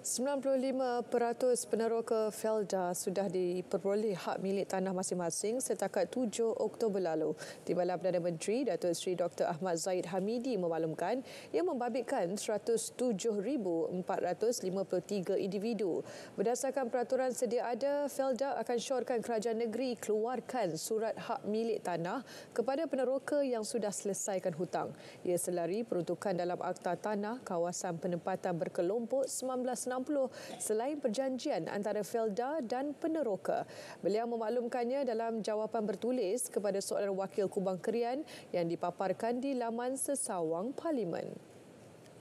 95% peneroka Felda sudah diperoleh hak milik tanah masing-masing setakat 7 Oktober lalu. Timbalan Perdana Menteri Datuk Seri Dr. Ahmad Zahid Hamidi memaklumkan ia membabitkan 107,453 individu. Berdasarkan peraturan sedia ada, Felda akan syorkan kerajaan negeri keluarkan surat hak milik tanah kepada peneroka yang sudah selesaikan hutang. Ia selari peruntukan dalam Akta Tanah Kawasan Penempatan Berkelompok 1960 selain perjanjian antara Felda dan peneroka. Beliau memaklumkannya dalam jawapan bertulis kepada soalan wakil Kubang Kerian yang dipaparkan di laman sesawang Parlimen.